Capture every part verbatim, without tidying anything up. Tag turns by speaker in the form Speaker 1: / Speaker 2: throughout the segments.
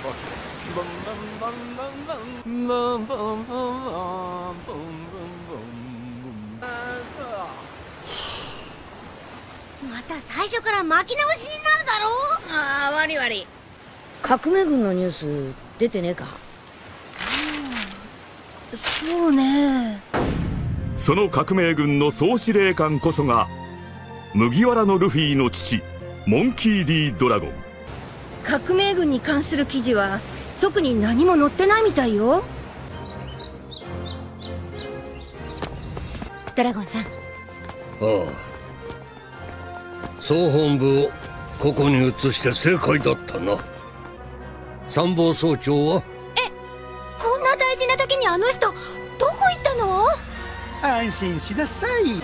Speaker 1: また最初から巻き直しになるだろう。
Speaker 2: ああ、悪い悪い。革命軍のニュース出てねえか。
Speaker 1: そうね。
Speaker 3: その革命軍の総司令官こそが麦わらのルフィの父、モンキー D ドラゴン。
Speaker 4: 革命軍に関する記事は特に何も載ってないみたいよ。
Speaker 1: ドラゴンさん。あ
Speaker 5: あ。総本部をここに移して正解だったな。参謀総長は？
Speaker 1: え、こんな大事な時にあの人どこ行ったの？
Speaker 6: 安心しなさい。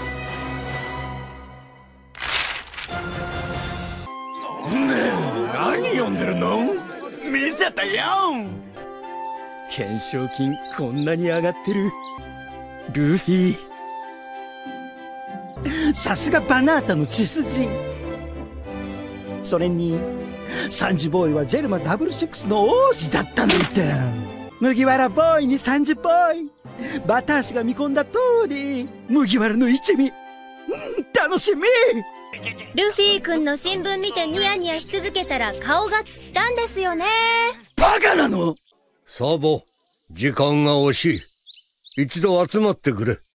Speaker 7: 何読んでるの？見せてよ。懸賞金こんなに上がってる。ルフィ、
Speaker 6: さすがバナータの血筋。それにサンジボーイはジェルマダブルシックスの王子だったなんて。麦わらボーイにサンジボーイ、バタ足が見込んだ通り麦わらの一味、楽しみ。
Speaker 1: ルフィ君の新聞見てニヤニヤし続けたら顔がつったんですよね。
Speaker 6: バカなの。
Speaker 5: サボ、時間が惜しい。一度集まってくれ。